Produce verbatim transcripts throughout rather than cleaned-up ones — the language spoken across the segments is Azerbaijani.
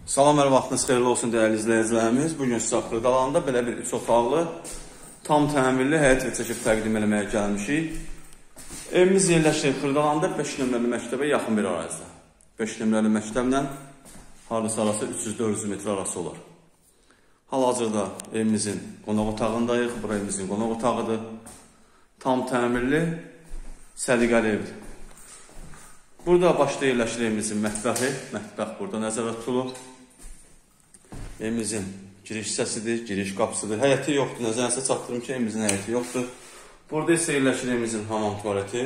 Salam, hər vaxtınız xeyirli olsun dəyərli izləyicilərimiz. Bugün sizə Xırdalanda belə bir üç otaqlı, tam təmirli həyət və çəkib təqdim eləməyə gəlmişik. Evimiz yerləşir Xırdalanda beş nömrəli məktəbə yaxın bir ərazidə. beş nömrəli məktəblə hardasa arası üç yüz dörd yüz metr arası olur. Hal-hazırda evimizin qonaq otağındayıq. Bura evimizin qonaq otağıdır. Tam təmirli, səliqəli evdir. Burada başda yerləşir evimizin mətbəxi. Mətbəx burada nəzərdə tutulur. Evimizin giriş hissəsidir, giriş qapısıdır. Həyəti yoxdur. Nəzərinizə çatdırım ki, evimizin həyəti yoxdur. Burada isə yerləşir evimizin hamam tualeti.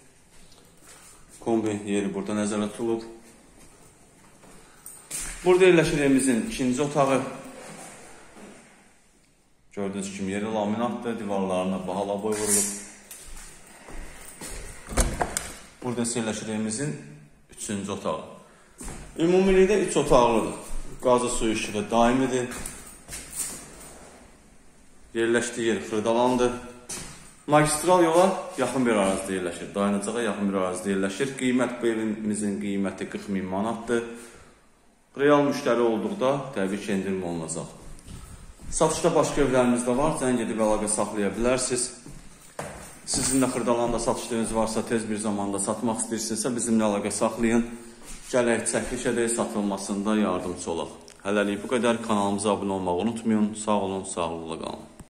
Kombi yeri burada nəzərdə tutulub. Burada yerləşir evimizin ikinci otağı. Gördüyünüz kimi yeri laminatdır. Divarlarına bahala boy vurulub. Burada isə yerləşir evimizin üçüncü otağı. Ümumilikdə üç otaqlıdır. Qazı suyu işığı daimidir. Yerləşdiyi yer Xırdalandır. Magistral yola yaxın bir ərazidə yerləşir. Dayanıcağa yaxın bir ərazidə yerləşir. Qiymət bu evimizin qiyməti qırx min manatdır. Real müştəri olduqda təbii ki, endirim olunacaq. Satışda başqa evlərimiz də var. Zəng edib əlaqə saxlaya bilərsiniz. Sizin də Xırdalanda satışlarınız varsa, tez bir zamanda satmaq istəyirsinizsə, bizimlə əlaqə saxlayın. Gələk çəkiliş edək, satılmasında yardımcı olaq. Hələlik bu qədər. Kanalımıza abunə olmağı unutmayın. Sağ olun, sağlıqla qalın.